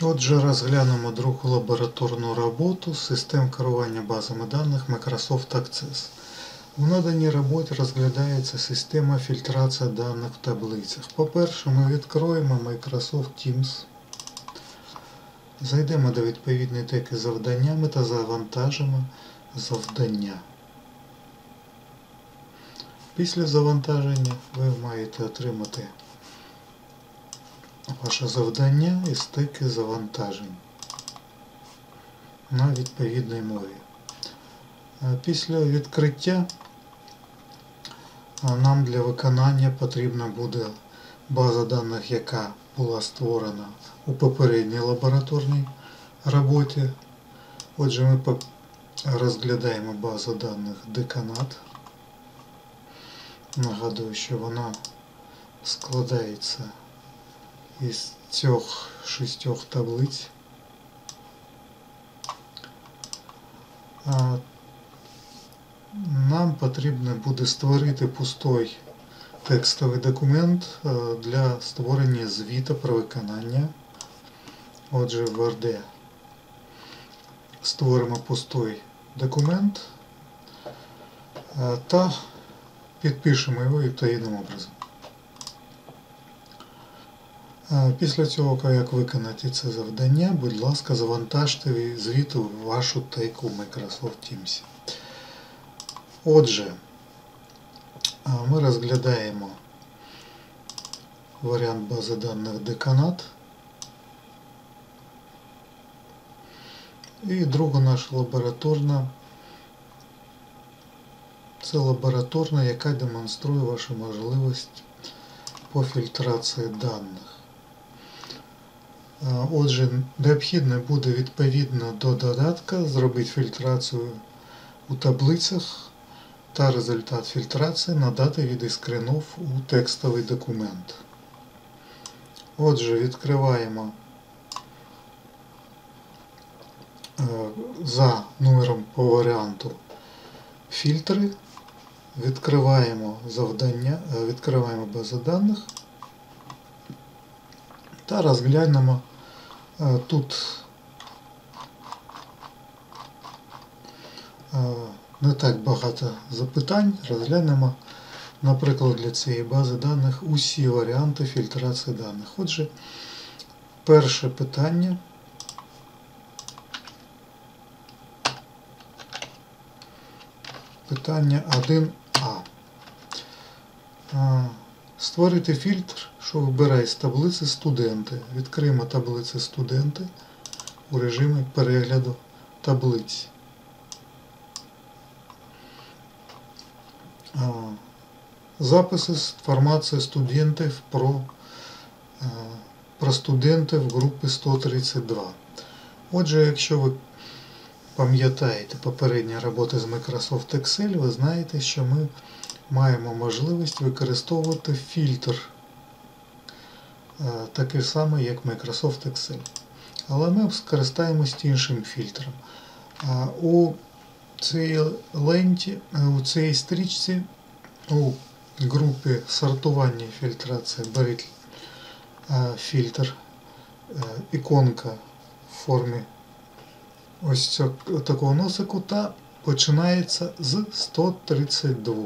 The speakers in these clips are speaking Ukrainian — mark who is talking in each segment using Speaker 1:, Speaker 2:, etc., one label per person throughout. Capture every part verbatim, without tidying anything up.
Speaker 1: Отже, розглянемо другу лабораторну роботу з систем керування базами даних Microsoft Access. У наданій роботі розглядається система фільтрації даних в таблицях. По-перше, ми відкроємо Microsoft Teams, зайдемо до відповідної теки з завданнями та завантажимо завдання. Після завантаження ви маєте отримати ваше завдання із теки завантажень на відповідній мові. Після відкриття нам для виконання потрібна буде база даних, яка була створена у попередній лабораторній роботі. Отже, ми розглядаємо базу даних деканат. Нагадую, що вона складається із цих шістьох таблиць. Нам потрібно буде створити пустой текстовий документ для створення звіту про виконання. Отже, в Word створимо пустой документ та підпишемо його відповідним образом. Після цього, як виконати це завдання, будь ласка, завантажте звіт у вашу теку в Microsoft Teams. Отже, ми розглядаємо варіант бази даних деканат. І друга наша лабораторна – це лабораторна, яка демонструє вашу можливість по фільтрації даних. Отже, необхідно буде відповідно до додатка зробити фільтрацію у таблицях та результат фільтрації надати від іскринов у текстовий документ. Отже, відкриваємо за номером по варіанту фільтри, відкриваємо завдання, відкриваємо базу даних та розглянемо тут не так багато запитань, розглянемо, наприклад, для цієї бази даних усі варіанти фільтрації даних. Отже, перше питання. Питання один А. Створити фільтр, що вибирає з таблиці студенти. Відкриємо таблиці студенти у режимі перегляду таблиць. Записи з інформації студентів про, про студентів групи сто тридцять два. Отже, якщо ви пам'ятаєте попередні роботи з Microsoft Excel, ви знаєте, що ми маємо можливість використовувати фільтр, такий самий, як Microsoft Excel. Але ми скористаємось іншим фільтром. У цій ленті, у цій стрічці, у групі сортування і фільтрації беріть фільтр, іконка в формі ось цього, такого носику та починається з сто тридцять два.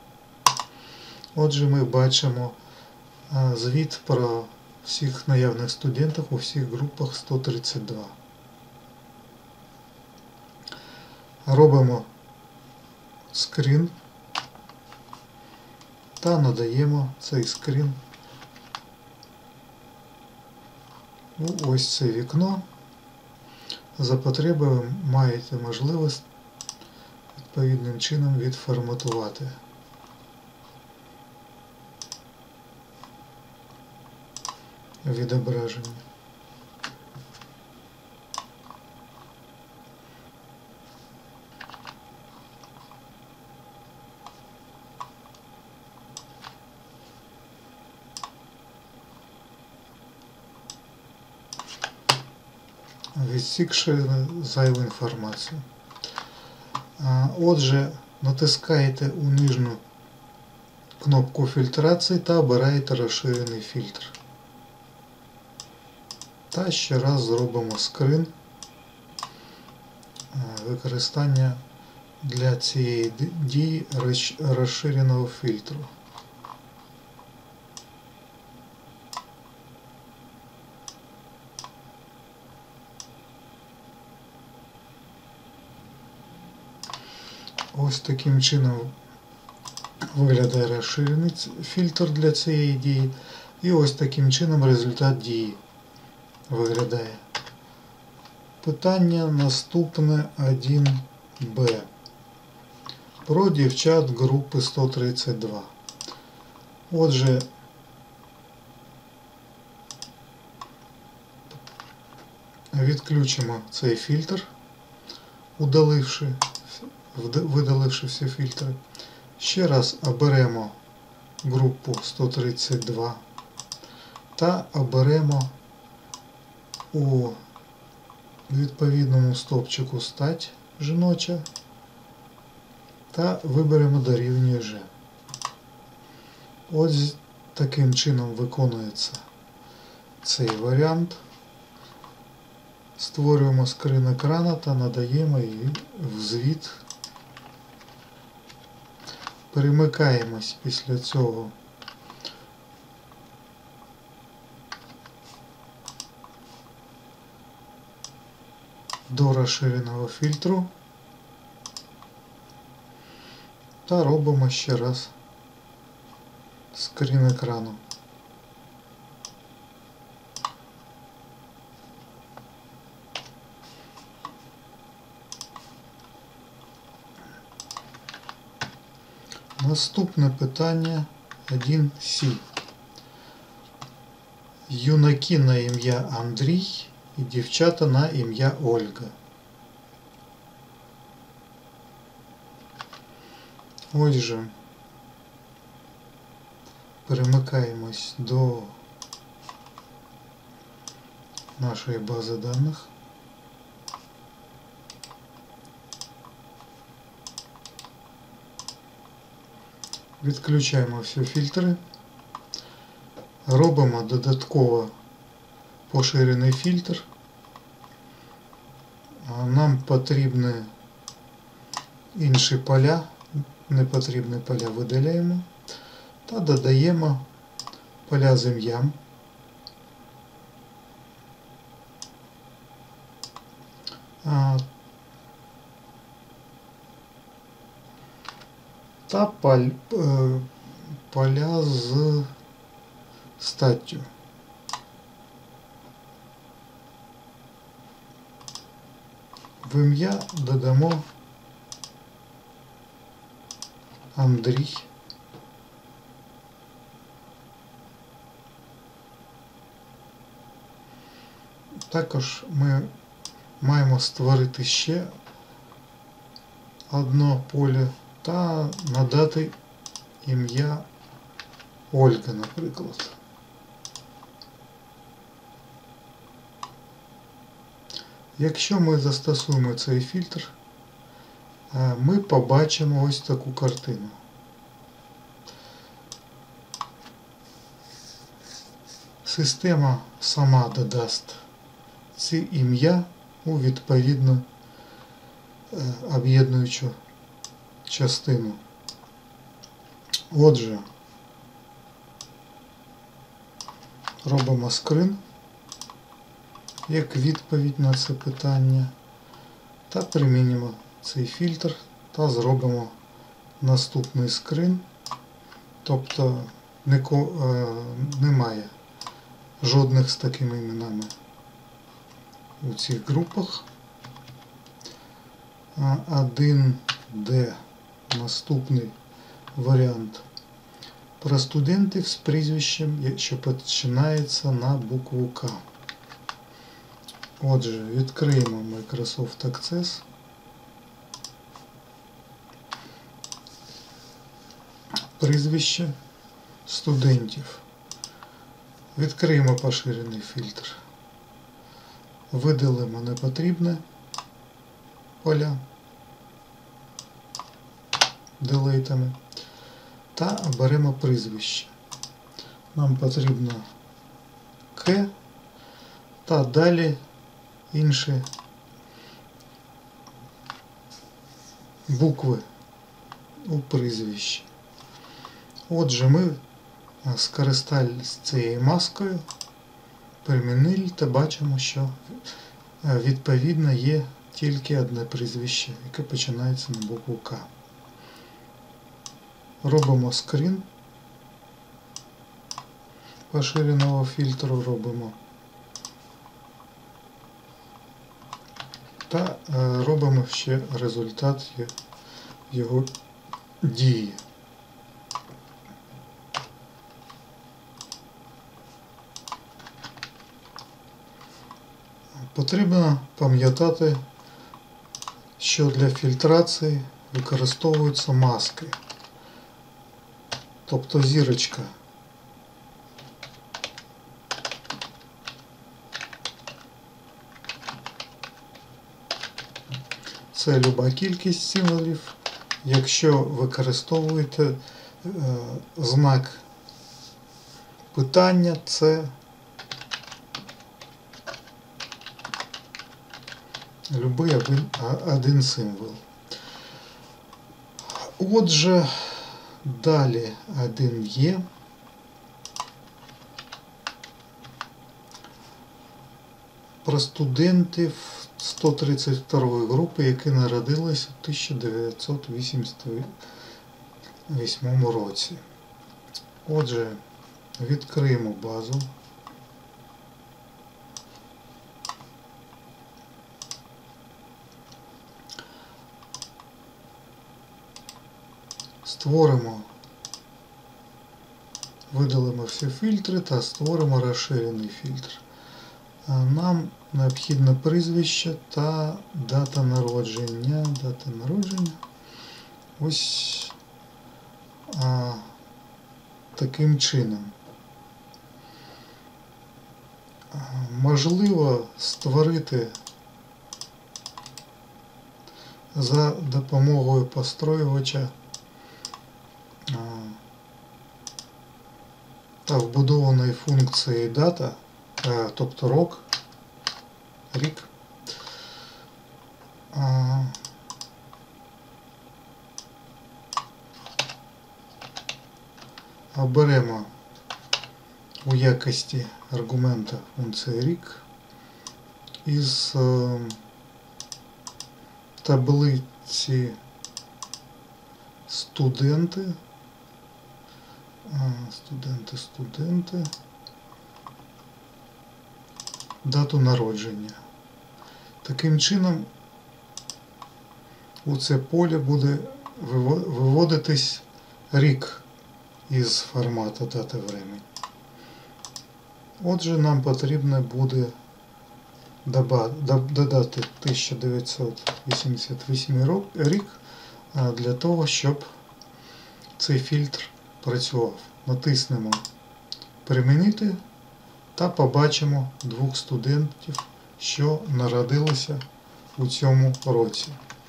Speaker 1: Отже, ми бачимо звіт про всіх наявних студентів у всіх групах сто тридцять два. Робимо скрін та надаємо цей скрін у ось це вікно. За потребою ви маєте можливість відповідним чином відформатувати. Відображення. Відсікши зайву інформацію. Отже, натискаєте у нижню кнопку фільтрації та обираєте розширений фільтр. Та ще раз зробимо скрин використання для цієї дії розширеного фільтру. Ось таким чином виглядає розширений фільтр для цієї дії. І ось таким чином результат дії виглядає. Питання наступне один Б. Про дівчат групи сто тридцять два. Отже, відключимо цей фільтр, удаливши, видаливши всі фільтри. Ще раз оберемо групу сто тридцять два та оберемо у відповідному стовпчику стать жіноча та виберемо дорівнює G. Ось таким чином виконується цей варіант. Створюємо скрин екрана та надаємо її в звіт. Перемикаємось після цього до розширеного фільтру та робимо ще раз скрін екрану. Наступне питання один С. Юнаки на ім'я Андрій і дівчата на ім'я Ольга. Отже, перемикаємось до нашої бази даних. Відключаємо всі фільтри. Робимо додатково поширений фільтр. Нам потрібні інші поля, непотрібні поля видаляємо та додаємо поля з ім'ям. Та поля з статтю. В ім'я додамо Андрій. Також ми маємо створити ще одне поле та надати ім'я Ольга, наприклад. Якщо ми застосуємо цей фільтр, ми побачимо ось таку картину. Система сама додасть ці ім'я у відповідну об'єднуючу частину. Отже, робимо скрин як відповідь на це питання та примінимо цей фільтр та зробимо наступний скрин, тобто немає жодних з такими іменами у цих групах. один Д. Наступний варіант. Про студентів з прізвищем, що починається на букву К. Отже, відкриємо Microsoft Access. Прізвище студентів. Відкриємо поширений фільтр. Видалимо непотрібне поля делейтами та оберемо прізвище. Нам потрібно К та далі інші букви у прізвищі. Отже, ми скористались цією маскою, примінили та бачимо, що відповідно є тільки одне прізвище, яке починається на букву К. Робимо скрін поширеного фільтру, робимо та робимо ще результат його дії. Потрібно пам'ятати, що для фільтрації використовуються маски, тобто зірочка. Це люба кількість символів. Якщо використовуєте е, знак питання, це любий один, один символ. Отже, далі один є. Про студентів сто тридцять другої групи, які народилися в тисяча дев'ятсот вісімдесят восьмому році. Отже, відкриємо базу. Створимо, видалимо всі фільтри та створимо розширений фільтр. Нам необхідне прізвище та дата народження. Дата народження. Ось а, таким чином. А, можливо створити за допомогою построювача а, та вбудованої функції дата, а, тобто рок, рік. А, оберемо у якості аргумента функції рік із е, таблиці студенти, студенти, студенти, дату народження. Таким чином у це поле буде виводитись рік із формату дати времени. Отже, нам потрібно буде додати тисяча дев'ятсот вісімдесят восьмий рік для того, щоб цей фільтр працював. Натиснемо «Примінити» та побачимо двох студентів, що народилися у цьому році.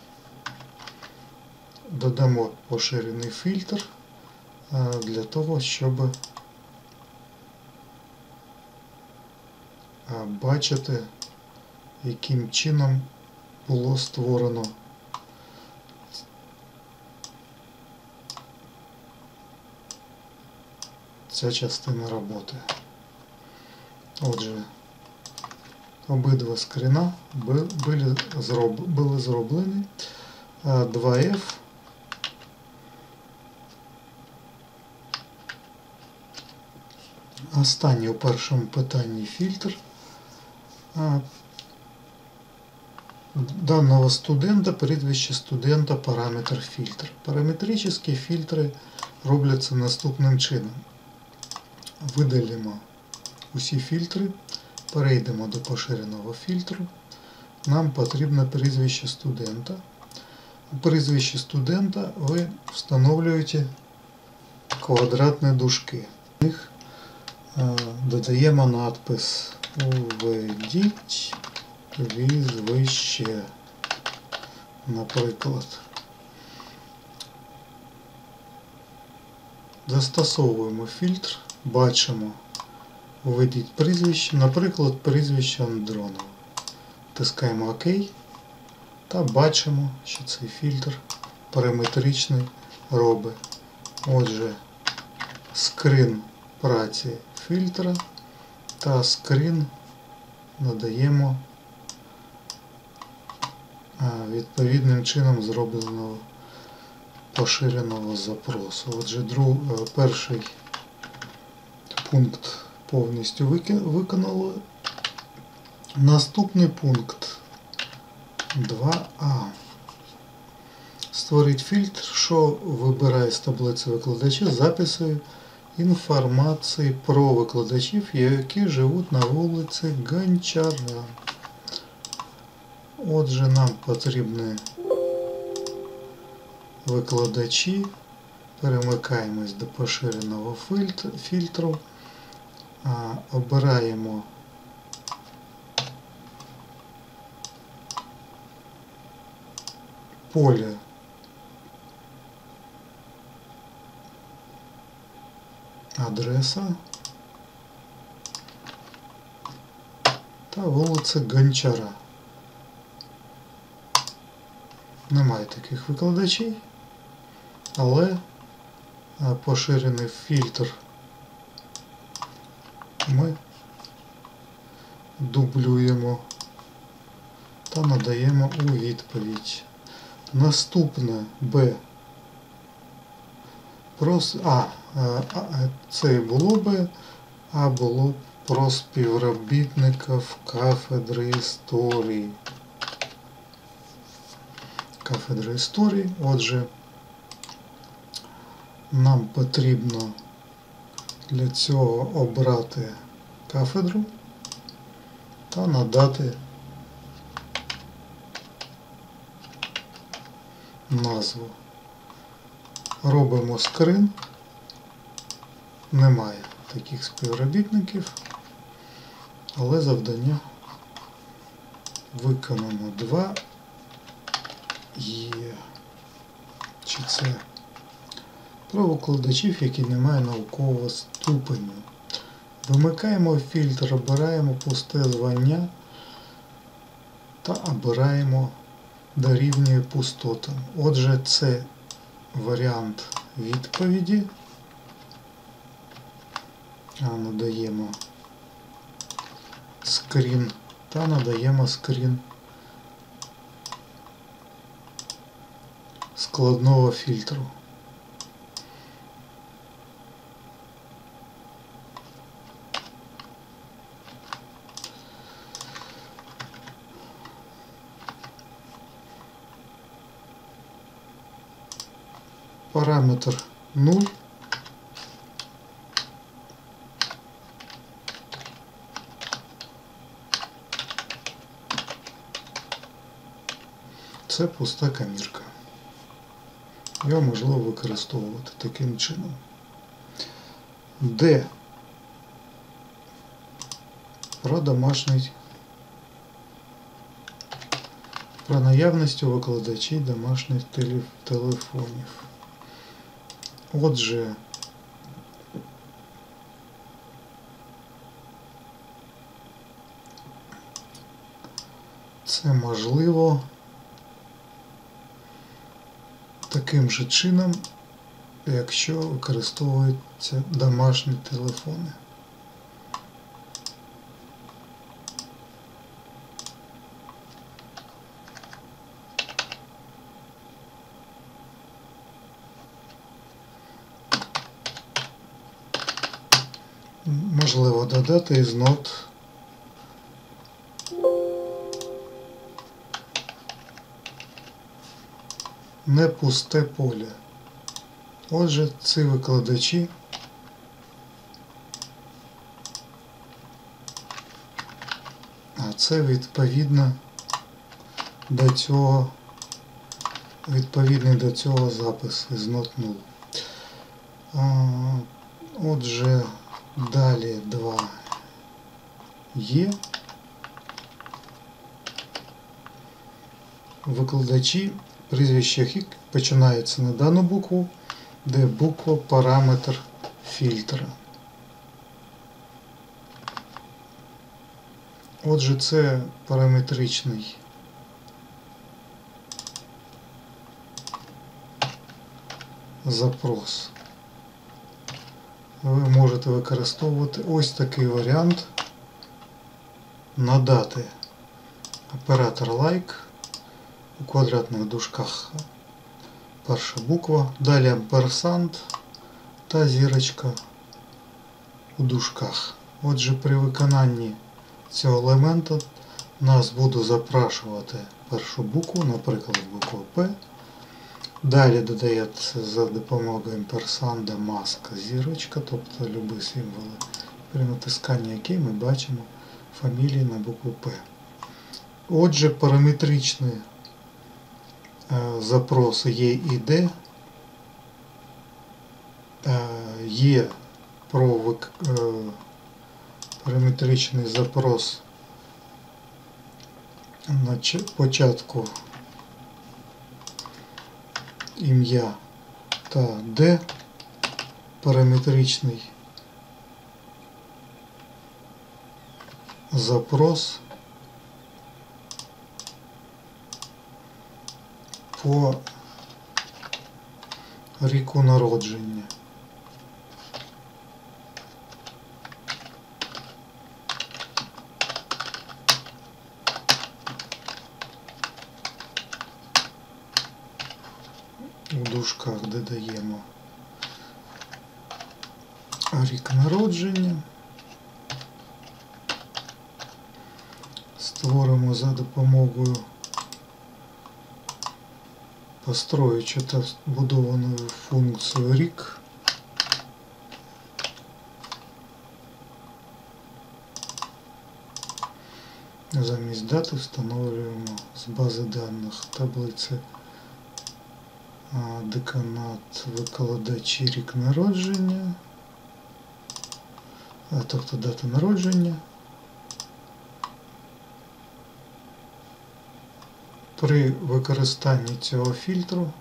Speaker 1: Додамо поширений фільтр для того, щоб бачити, яким чином було створено ця частина роботи. Отже, обидва скріна були зроблені. два еф останній у першому питанні фільтр даного студента, прізвище студента, параметр фільтр. Параметричні фільтри робляться наступним чином. Видалимо усі фільтри, перейдемо до поширеного фільтру. Нам потрібно прізвище студента. У прізвищі студента ви встановлюєте квадратні дужки. В них додаємо надпис «Введіть прізвище», наприклад. Застосовуємо фільтр, бачимо, введіть прізвище, наприклад, прізвище Андронов. Тискаємо ОК та бачимо, що цей фільтр параметричний робить. Отже, скрин праці фільтра та скрин надаємо відповідним чином зробленого поширеного запросу. Отже, друг, перший пункт повністю виконали. Наступний пункт два а. Створіть фільтр, що вибирає з таблиці викладачів записи інформації про викладачів, які живуть на вулиці Гончара. Отже, нам потрібні викладачі. Перемикаємось до поширеного фільтру, обираємо поле адреса та вулиця Гончара. Немає таких викладачів, але поширений фільтр ми дублюємо та надаємо у відповідь. Наступне Б. Прос... А, а, це було б, а було б про співробітників кафедри історії. Кафедри історії. Отже, нам потрібно для цього обрати кафедру та надати назву. Робимо скрин. Немає таких співробітників, але завдання виконано. Два є. Чи це про викладачів, які не мають наукового ступеню. Вимикаємо фільтр, обираємо пусте звання та обираємо дорівнює пустотам. Отже, це варіант відповіді. А надаємо скрін та надаємо скрін складного фільтру. Параметр нуль. Це пуста комірка. Його можливо використовувати таким чином. Д. Про домашній, про наявність у викладачів домашніх телефонів. Отже, це можливо таким же чином, якщо використовуються домашні телефони. Можливо додати із нот не пусте поле. Отже, ці викладачі а це відповідно до цього відповідний до цього запис із нот нуль. Отже, далі два є. Викладачі, прізвище яких починається на дану букву, де буква параметр фільтра. Отже, це параметричний запрос. Ви можете використовувати ось такий варіант. Надати оператор like у квадратних дужках перша буква, далі амперсанд та зірочка у дужках. Отже, при виконанні цього елементу нас буде запрашувати першу букву, наприклад, букву П. Далі додається за допомогою амперсанда маска зірочка, тобто любі символи, при натисканні яких ми бачимо фамілії на букву П. Отже, параметричний е, запрос є і Д, е, є про е, параметричний запрос на початку ім'я та Д, параметричний запрос по ріку народження. У дужках додаємо рік народження. Створимо за допомогою построючи та вбудованою функцію рік. Замість дати встановлюємо з бази даних таблиці деканат, викладачі, рік народження, тобто дата народження. При використанні цього фільтру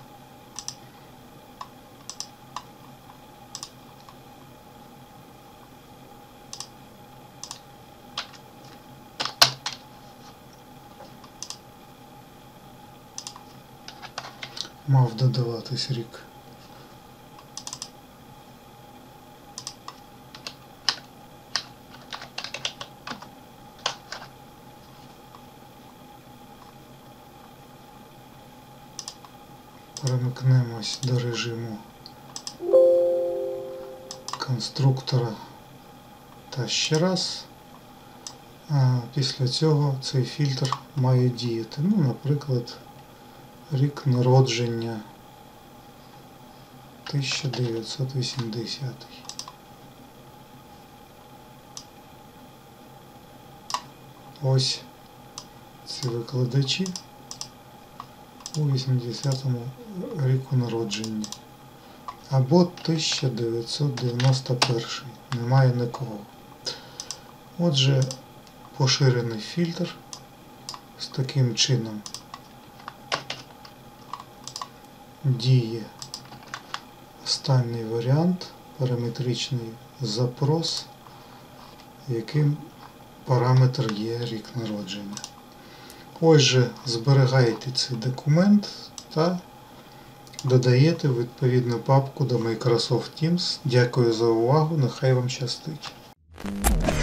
Speaker 1: мав додаватись рік. Перемикнемось до режиму конструктора та ще раз. А після цього цей фільтр має діяти. Ну, наприклад, рік народження тисяча дев'ятсот вісімдесятий. Ось ці викладачі у вісімдесятому ріку народження. Або тисяча дев'ятсот дев'яносто перший. Немає нікого. Отже, поширений фільтр з таким чином діє останній варіант, параметричний запрос, яким параметр є рік народження. Ось же зберігайте цей документ та додаєте відповідну папку до Microsoft Teams. Дякую за увагу, нехай вам щастить.